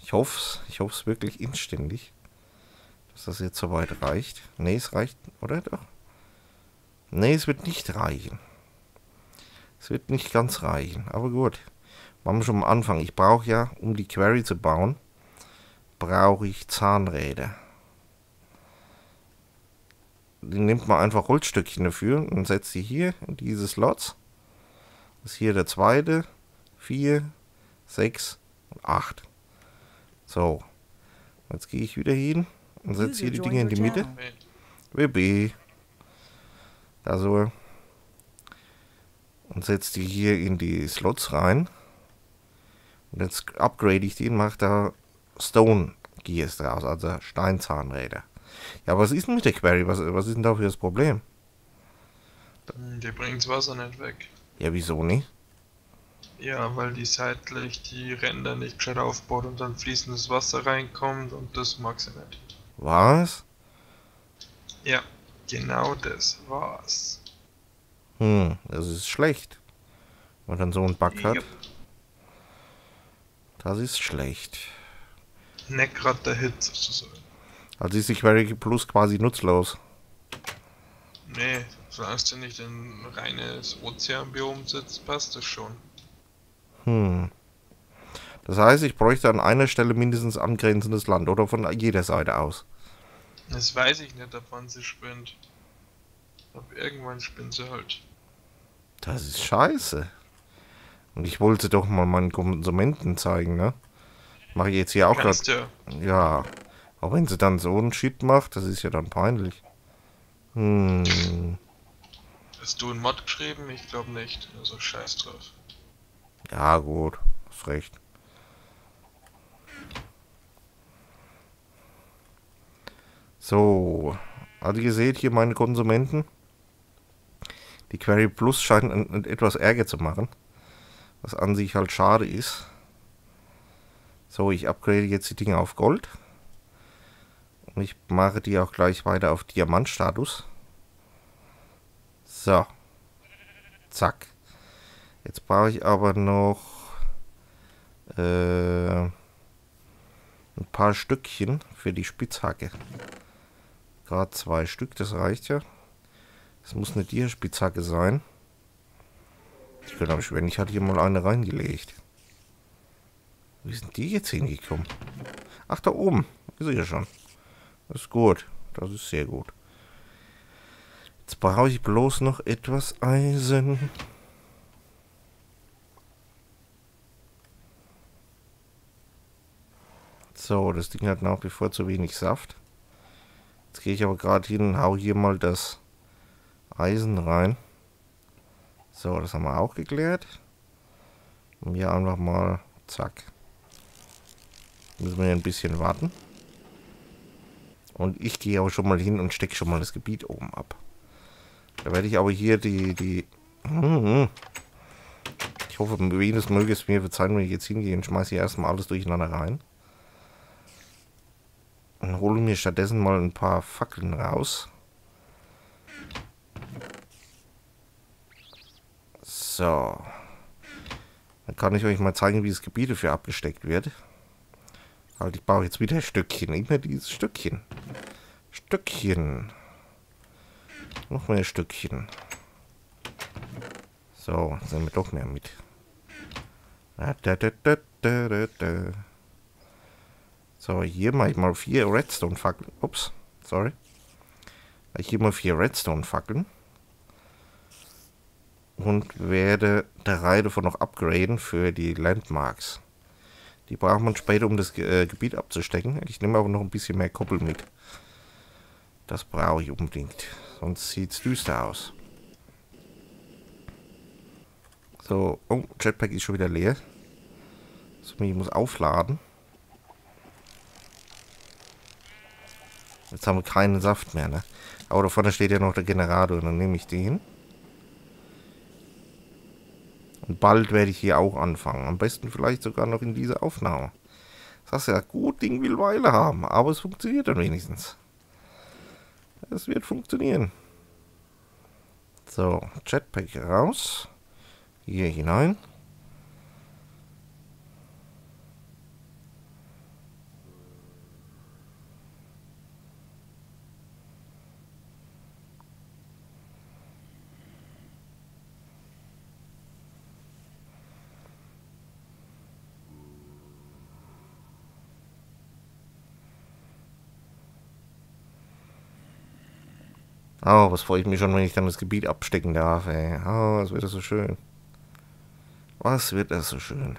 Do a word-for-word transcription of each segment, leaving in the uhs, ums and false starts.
Ich hoffe es. Ich hoffe es wirklich inständig, dass das jetzt soweit reicht. Ne, es reicht, oder doch? Ne, es wird nicht reichen. Es wird nicht ganz reichen, aber gut. Machen wir schon am Anfang. Ich brauche ja, um die Quarry zu bauen, brauche ich Zahnräder. Die nimmt man einfach Holzstückchen dafür und setzt sie hier in diese Slots. Das ist hier der zweite, vier, sechs und acht. So, jetzt gehe ich wieder hin und setze hier die Dinge in die Mitte. W B. Also, und setze die hier in die Slots rein. Und jetzt upgrade ich die und mache da Stone Gears draus, also Steinzahnräder. Ja, was ist denn mit der Quarry? Was, was ist denn da für das Problem? Die bringt das Wasser nicht weg. Ja, wieso nicht? Ja, weil die seitlich die Ränder nicht gescheit aufbaut und dann fließendes Wasser reinkommt und das mag sie nicht. Was? Ja, genau das war's. Hm, das ist schlecht. Wenn man dann so einen Bug hat. Jupp. Das ist schlecht. Nicht gerade der Hit sozusagen. Also ist die Quarry Plus quasi nutzlos. Nee, solange du nicht in reines Ozeanbiom sitzt, passt das schon. Hm. Das heißt, ich bräuchte an einer Stelle mindestens angrenzendes Land oder von jeder Seite aus. Das weiß ich nicht, ab wann sie spinnt. Ab irgendwann spinnt sie halt. Das ist scheiße. Und ich wollte doch mal meinen Konsumenten zeigen, ne? Mache ich jetzt hier auch gerade. Ja. Ja. Auch wenn sie dann so einen Shit macht, das ist ja dann peinlich. Hm. Hast du einen Mod geschrieben? Ich glaube nicht. Also scheiß drauf. Ja, gut. Hast recht. So. Also ihr seht hier meine Konsumenten. Die Quarry Plus scheint etwas Ärger zu machen. Was an sich halt schade ist. So, ich upgrade jetzt die Dinge auf Gold. Und ich mache die auch gleich weiter auf Diamantstatus. So. Zack. Jetzt brauche ich aber noch äh, ein paar Stückchen für die Spitzhacke. Gerade zwei Stück, das reicht ja. Das muss eine Dia-Spitzhacke sein. Ich könnte aber schwören, ich hatte hier mal eine reingelegt. Wie sind die jetzt hingekommen? Ach, da oben. Ist sie ja schon. Das ist gut. Das ist sehr gut. Jetzt brauche ich bloß noch etwas Eisen. So, das Ding hat nach wie vor zu wenig Saft. Jetzt gehe ich aber gerade hin und hau hier mal das Eisen rein. So, das haben wir auch geklärt. Und hier einfach mal, zack. Müssen wir ein bisschen warten. Und ich gehe aber schon mal hin und stecke schon mal das Gebiet oben ab. Da werde ich aber hier die, die... Ich hoffe, Venus möge es mir verzeihen, wenn ich jetzt hingehe und schmeiße hier erstmal alles durcheinander rein. Und hole mir stattdessen mal ein paar Fackeln raus. So. Dann kann ich euch mal zeigen, wie das Gebiet dafür abgesteckt wird. Halt, ich baue jetzt wieder Stückchen. Immer dieses Stückchen. Stückchen. Noch mehr Stückchen. So, jetzt nehmen wir doch mehr mit. So, hier mache ich mal vier Redstone-Fackeln. Ups, sorry. Hier mal vier Redstone-Fackeln. Und werde drei davon noch upgraden für die Landmarks. Die braucht man später, um das äh, Gebiet abzustecken. Ich nehme aber noch ein bisschen mehr Koppel mit. Das brauche ich unbedingt. Sonst sieht es düster aus. So, oh, Jetpack ist schon wieder leer. So, ich muss aufladen. Jetzt haben wir keinen Saft mehr, ne? Aber da vorne steht ja noch der Generator. Dann nehme ich den. Und bald werde ich hier auch anfangen. Am besten vielleicht sogar noch in dieser Aufnahme. Das heißt ja, gut, Ding will Weile haben. Aber es funktioniert dann wenigstens. Es wird funktionieren. So, Jetpack raus. Hier hinein. Oh, was freue ich mich schon, wenn ich dann das Gebiet abstecken darf, ey. Oh, was wird das so schön. Was wird das so schön.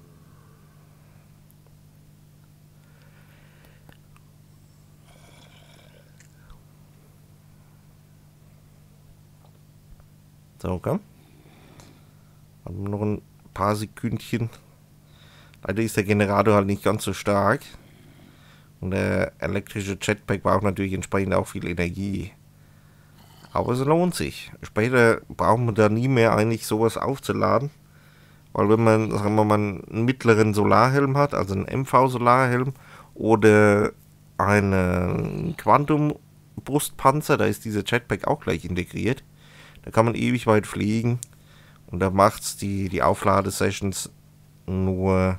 So, komm. Haben noch ein paar Sekündchen. Leider ist der Generator halt nicht ganz so stark. Und der elektrische Jetpack braucht natürlich entsprechend auch viel Energie. Aber es lohnt sich. Später braucht man da nie mehr eigentlich sowas aufzuladen. Weil wenn man, sagen wir mal, einen mittleren Solarhelm hat, also einen M V-Solarhelm oder einen Quantum-Brustpanzer, da ist dieser Jetpack auch gleich integriert. Da kann man ewig weit fliegen und da macht es die, die Aufladesessions nur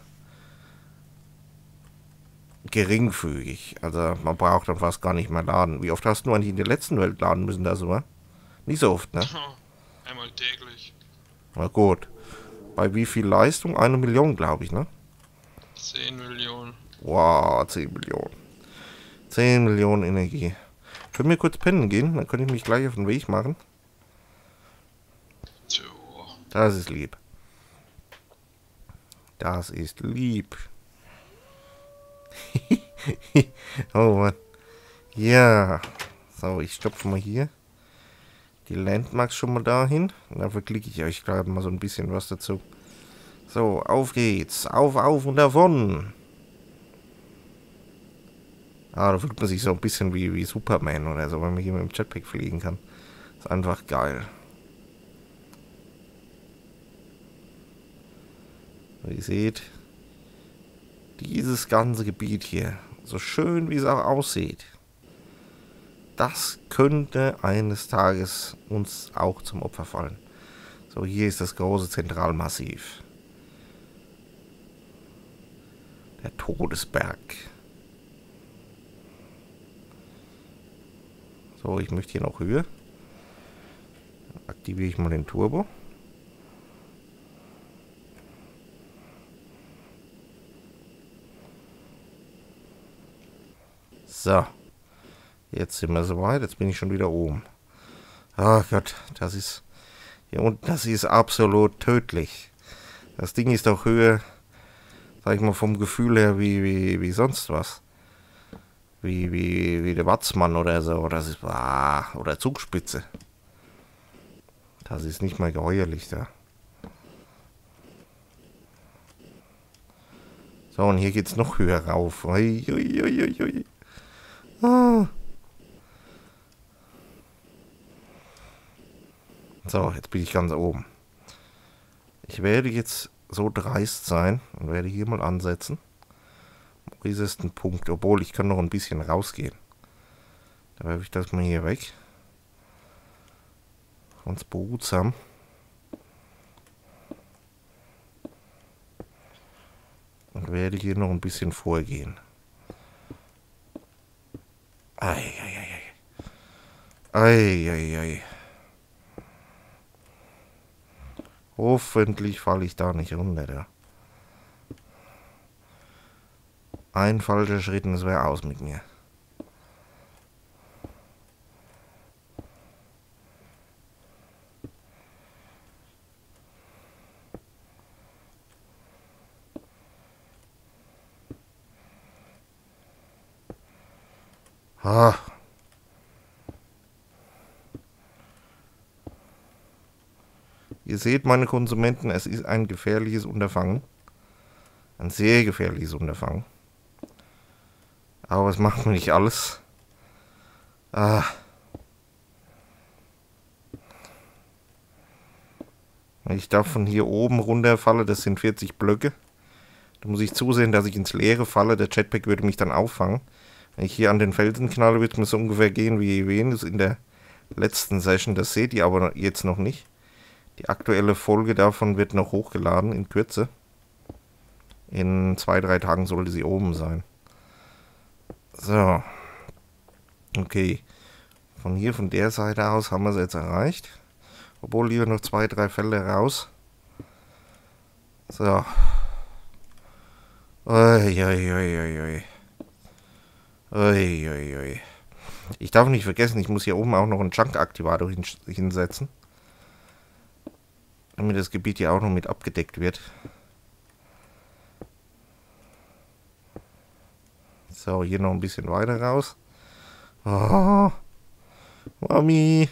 geringfügig. Also man braucht dann fast gar nicht mehr laden. Wie oft hast du eigentlich in der letzten Welt laden müssen, das war? Nicht so oft, ne? Einmal täglich. Na gut. Bei wie viel Leistung? Eine Million, glaube ich, ne? zehn Millionen. Wow, zehn Millionen. zehn Millionen Energie. Können wir kurz pennen gehen? Dann kann ich mich gleich auf den Weg machen. So. Das ist lieb. Das ist lieb. Oh Mann. Ja. So, ich stopfe mal hier die Landmarks schon mal dahin. Und dann verklicke ich euch gerade mal so ein bisschen was dazu. So, auf geht's. Auf, auf und davon. Ah, da fühlt man sich so ein bisschen wie, wie Superman oder so, wenn man hier mit dem Jetpack fliegen kann. Ist einfach geil. Wie ihr seht, dieses ganze Gebiet hier, so schön wie es auch aussieht, das könnte eines Tages uns auch zum Opfer fallen. So, hier ist das große Zentralmassiv. Der Todesberg. So, ich möchte hier noch Höhe. Dann aktiviere ich mal den Turbo. So. Jetzt sind wir soweit. Jetzt bin ich schon wieder oben. Ach Gott, das ist... Hier unten, das ist absolut tödlich. Das Ding ist auch Höhe, sag ich mal, vom Gefühl her wie, wie, wie sonst was. Wie, wie, wie der Watzmann oder so. Das ist... Ah, oder Zugspitze. Das ist nicht mal geheuerlich da. So, und hier geht's noch höher rauf. Ui, ui, ui, ui. Ah. So, jetzt bin ich ganz oben. Ich werde jetzt so dreist sein und werde hier mal ansetzen. Wo ist es ein Punkt? Obwohl, ich kann noch ein bisschen rausgehen. Da werfe ich das mal hier weg. Ganz behutsam. Und werde hier noch ein bisschen vorgehen. Ei, ei, ei, ei. Ei, ei, ei. Hoffentlich falle ich da nicht runter. Da. Ein falscher Schritt und es wäre aus mit mir. Ah. Ihr seht, meine Konsumenten, es ist ein gefährliches Unterfangen. Ein sehr gefährliches Unterfangen. Aber es macht mir nicht alles. Ah. Wenn ich da von hier oben runterfalle, das sind vierzig Blöcke. Da muss ich zusehen, dass ich ins Leere falle. Der Jetpack würde mich dann auffangen. Wenn ich hier an den Felsen knalle, wird es mir so ungefähr gehen wie Venus in der letzten Session. Das seht ihr aber jetzt noch nicht. Die aktuelle Folge davon wird noch hochgeladen in Kürze. In zwei, drei Tagen sollte sie oben sein. So. Okay. Von hier, von der Seite aus haben wir es jetzt erreicht. Obwohl lieber noch zwei, drei Felder raus. So. Ui, ui, ui, ui, ui. Ui, ui, ui. Ich darf nicht vergessen, ich muss hier oben auch noch einen Chunk-Aktivator hin hinsetzen. Damit das Gebiet hier auch noch mit abgedeckt wird. So, hier noch ein bisschen weiter raus. Oh, Mami.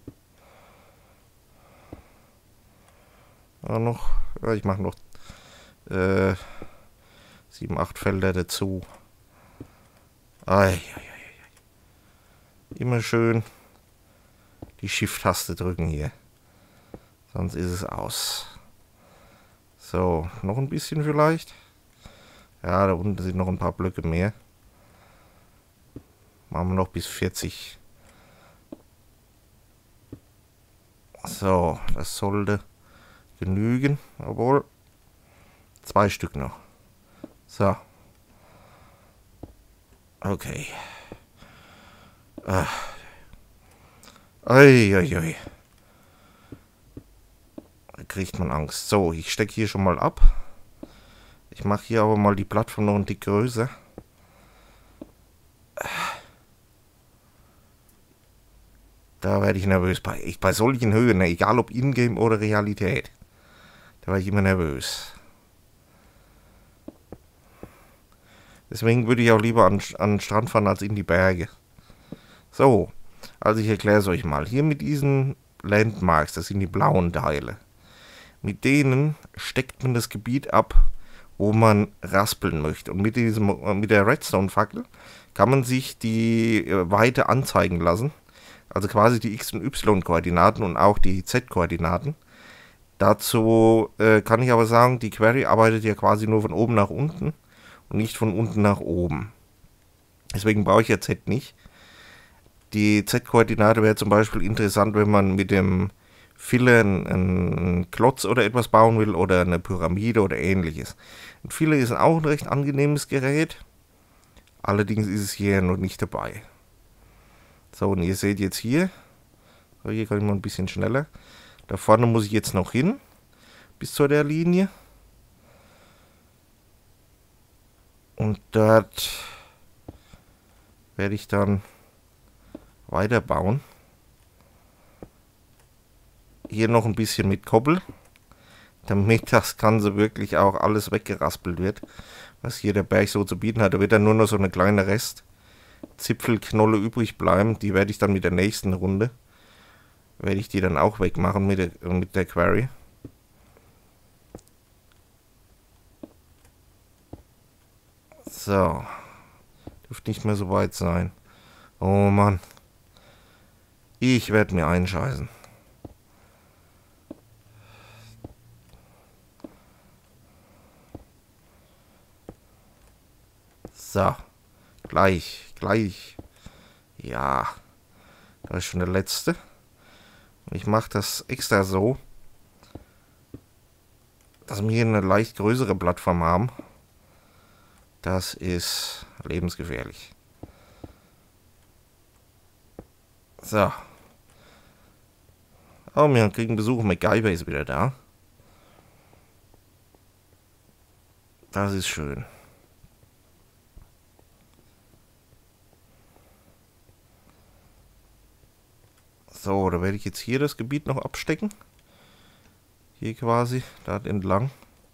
Ja, noch. Ja, ich mache noch äh, sieben, acht Felder dazu. Ei, ei, ei. Immer schön die Shift-Taste drücken hier. Sonst ist es aus. So, noch ein bisschen vielleicht. Ja, da unten sind noch ein paar Blöcke mehr. Machen wir noch bis vierzig. So, das sollte genügen. Obwohl, zwei Stück noch. So. Okay. Ah. Ei, ei, ei. Da kriegt man Angst. So, ich stecke hier schon mal ab. Ich mache hier aber mal die Plattform noch ein Tick größer. Da werde ich nervös. Bei, ich, bei solchen Höhen, ne, egal ob Ingame oder Realität, da war ich immer nervös. Deswegen würde ich auch lieber an, an den Strand fahren als in die Berge. So, also ich erkläre es euch mal. Hier mit diesen Landmarks, das sind die blauen Teile. Mit denen steckt man das Gebiet ab, wo man raspeln möchte. Und mit, diesem, mit der Redstone-Fackel kann man sich die Weite anzeigen lassen. Also quasi die X- und Y-Koordinaten und auch die Z-Koordinaten. Dazu äh, kann ich aber sagen, die Query arbeitet ja quasi nur von oben nach unten und nicht von unten nach oben. Deswegen brauche ich ja Z nicht. Die Z-Koordinate wäre zum Beispiel interessant, wenn man mit dem Filler einen, einen Klotz oder etwas bauen will oder eine Pyramide oder ähnliches. Ein Filler ist auch ein recht angenehmes Gerät. Allerdings ist es hier noch nicht dabei. So, und ihr seht jetzt hier, so, hier kann ich mal ein bisschen schneller. Da vorne muss ich jetzt noch hin, bis zu der Linie. Und dort werde ich dann weiterbauen. Hier noch ein bisschen mit Koppel, damit das Ganze wirklich auch alles weggeraspelt wird, was hier der Berg so zu bieten hat. Da wird dann nur noch so eine kleine Rest Zipfelknolle übrig bleiben. Die werde ich dann mit der nächsten Runde, werde ich die dann auch wegmachen mit der, mit der Quarry. So. Dürfte nicht mehr so weit sein. Oh Mann. Ich werde mir einscheißen. So. Gleich, gleich. Ja. Das ist schon der letzte. Und ich mache das extra so, dass wir hier eine leicht größere Plattform haben. Das ist lebensgefährlich. So. Oh, wir kriegen Besuch. MacGyver ist wieder da. Das ist schön. So, da werde ich jetzt hier das Gebiet noch abstecken. Hier quasi, da entlang.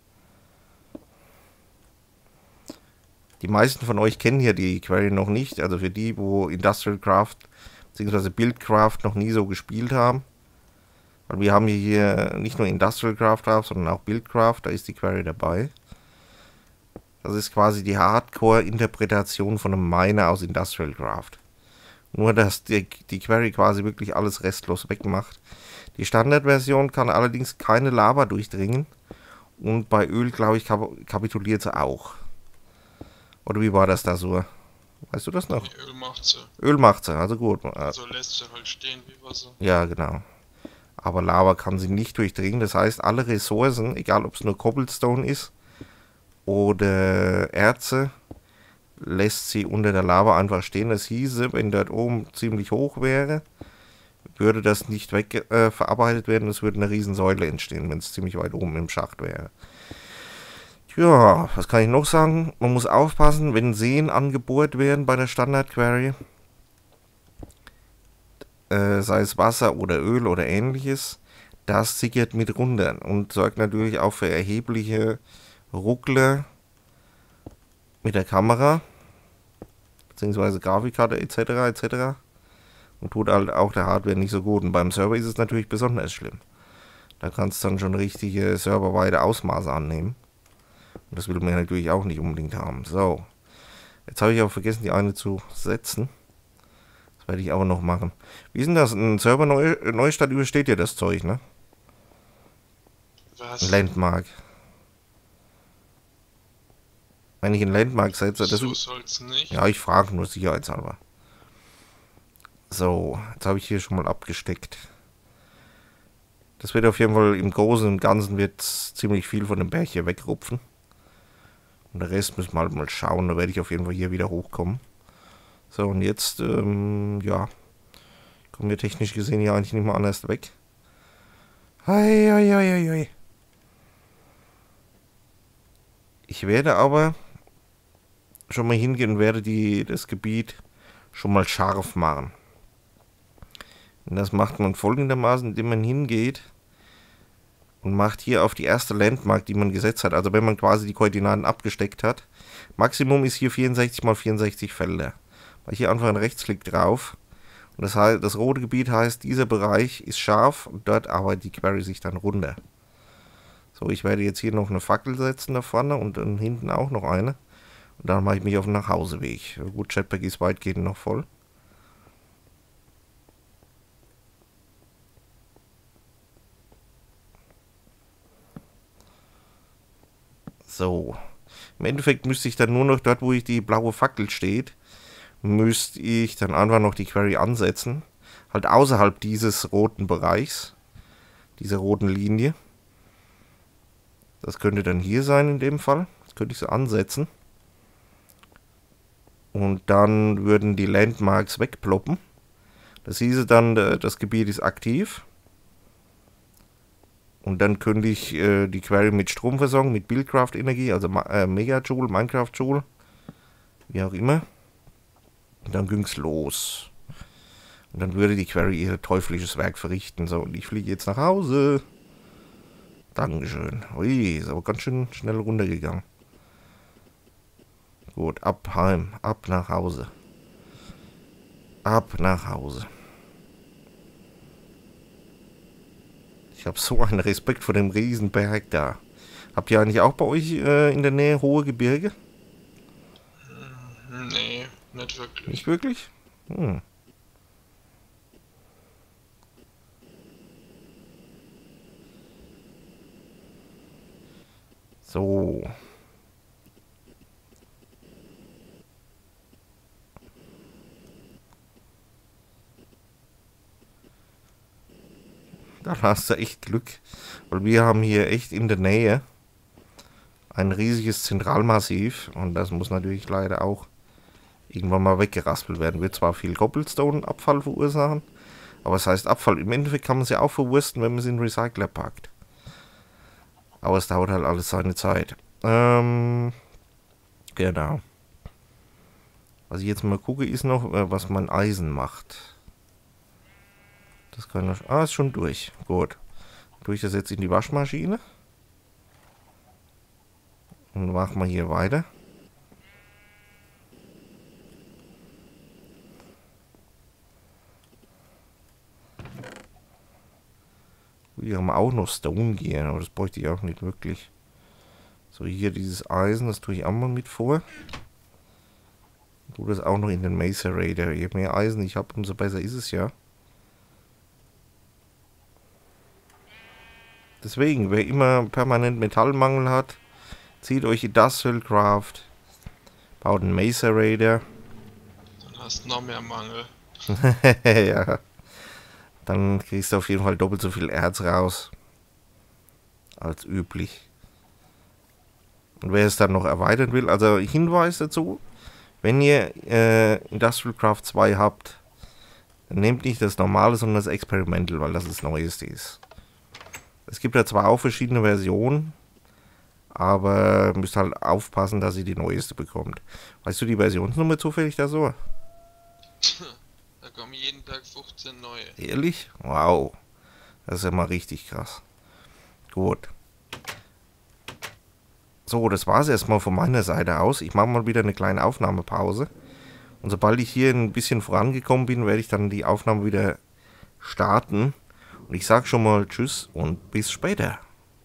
Die meisten von euch kennen hier die Query noch nicht. Also für die, wo Industrial Craft bzw. Buildcraft noch nie so gespielt haben. Weil wir haben hier nicht nur Industrial Craft drauf, sondern auch Buildcraft. Da ist die Query dabei. Das ist quasi die Hardcore-Interpretation von einem Miner aus Industrial Craft. Nur, dass die, die Query quasi wirklich alles restlos wegmacht. Die Standardversion kann allerdings keine Lava durchdringen. Und bei Öl, glaube ich, kap kapituliert sie auch. Oder wie war das da so? Weißt du das noch? Nee, Öl macht sie. Öl macht sie, also gut. Also lässt sie halt stehen wie Wasser. Ja, genau. Aber Lava kann sie nicht durchdringen. Das heißt, alle Ressourcen, egal ob es nur Cobblestone ist oder Erze, lässt sie unter der Lava einfach stehen. Das hieße, wenn dort oben ziemlich hoch wäre, würde das nicht weg äh, verarbeitet werden. Es würde eine riesen Säule entstehen, wenn es ziemlich weit oben im Schacht wäre. Ja, was kann ich noch sagen? Man muss aufpassen, wenn Seen angebohrt werden bei der Standard Query, äh, sei es Wasser oder Öl oder ähnliches, das sickert mit runter und sorgt natürlich auch für erhebliche Ruckler mit der Kamera, beziehungsweise Grafikkarte et cetera et cetera. Und tut halt auch der Hardware nicht so gut. Und beim Server ist es natürlich besonders schlimm. Da kannst du dann schon richtige serverweite Ausmaße annehmen. Und das will man natürlich auch nicht unbedingt haben. So, jetzt habe ich auch vergessen, die eine zu setzen. Das werde ich auch noch machen. Wie ist denn das? Ein Server Neu Neustart übersteht ja das Zeug, ne? Was? Ein Landmark. Wenn ich einen Landmark setze, das So ist... soll's nicht. Ja, ich frage nur sicherheitshalber. So, jetzt habe ich hier schon mal abgesteckt. Das wird auf jeden Fall im Großen und Ganzen wird ziemlich viel von dem Berg hier wegrupfen. Und der Rest müssen wir halt mal schauen. Da werde ich auf jeden Fall hier wieder hochkommen. So, und jetzt, ähm, ja. Kommen wir technisch gesehen hier eigentlich nicht mal anders weg. Hei, hei, hei, hei. Ich werde aber schon mal hingehen und werde die, das Gebiet schon mal scharf machen. Und das macht man folgendermaßen, indem man hingeht und macht hier auf die erste Landmark, die man gesetzt hat, also wenn man quasi die Koordinaten abgesteckt hat. Maximum ist hier vierundsechzig mal vierundsechzig Felder. Mache hier einfach einen Rechtsklick drauf. Und das heißt, das rote Gebiet heißt, dieser Bereich ist scharf und dort arbeitet die Query sich dann runter. So, ich werde jetzt hier noch eine Fackel setzen da vorne und dann hinten auch noch eine. Und dann mache ich mich auf den Nachhauseweg. Gut, Jetpack ist weitgehend noch voll. So. Im Endeffekt müsste ich dann nur noch dort, wo ich die blaue Fackel steht, müsste ich dann einfach noch die Query ansetzen. Halt außerhalb dieses roten Bereichs. Dieser roten Linie. Das könnte dann hier sein in dem Fall. Das könnte ich so ansetzen. Und dann würden die Landmarks wegploppen. Das hieße dann, das Gebiet ist aktiv. Und dann könnte ich äh, die Query mit Strom versorgen, mit Buildcraft-Energie, also äh, Megajoule, Minecraft-Joule, wie auch immer. Und dann ging es los. Und dann würde die Query ihr teuflisches Werk verrichten. So, und ich fliege jetzt nach Hause. Dankeschön. Ui, ist aber ganz schön schnell runtergegangen. Gut, ab heim, ab nach Hause. Ab nach Hause. Ich habe so einen Respekt vor dem Riesenberg da. Habt ihr eigentlich auch bei euch äh, in der Nähe hohe Gebirge? Nee, nicht wirklich. Nicht wirklich? Hm. So. Da hast du echt Glück, weil wir haben hier echt in der Nähe ein riesiges Zentralmassiv und das muss natürlich leider auch irgendwann mal weggeraspelt werden. Wird zwar viel Cobblestone-Abfall verursachen, aber es heißt Abfall. Im Endeffekt kann man es ja auch verwursten, wenn man es in den Recycler packt. Aber es dauert halt alles seine Zeit. Ähm, genau. Was ich jetzt mal gucke, ist noch, was mein Eisen macht. Das kann noch. Ah, ist schon durch. Gut. Tue ich das jetzt in die Waschmaschine. Und machen wir hier weiter. Wir haben auch noch Stone Gear, aber das bräuchte ich auch nicht wirklich. So, hier dieses Eisen, das tue ich auch mal mit vor. Tu das auch noch in den Macerator. Je mehr Eisen ich habe, umso besser ist es ja. Deswegen, wer immer permanent Metallmangel hat, zieht euch Industrial Craft, baut einen Macerator. Dann hast du noch mehr Mangel. Ja. Dann kriegst du auf jeden Fall doppelt so viel Erz raus als üblich. Und wer es dann noch erweitern will, also Hinweis dazu, wenn ihr äh, Industrial Craft zwei habt, dann nehmt nicht das normale, sondern das Experimental, weil das das Neueste ist. Es gibt ja zwar auch verschiedene Versionen, aber müsst halt aufpassen, dass ihr die neueste bekommt. Weißt du die Versionsnummer zufällig da so? kommen jeden Tag fünfzehn neue. Ehrlich? Wow. Das ist ja mal richtig krass. Gut. So, das war es erstmal von meiner Seite aus. Ich mache mal wieder eine kleine Aufnahmepause. Und sobald ich hier ein bisschen vorangekommen bin, werde ich dann die Aufnahme wieder starten. Und ich sage schon mal Tschüss und bis später.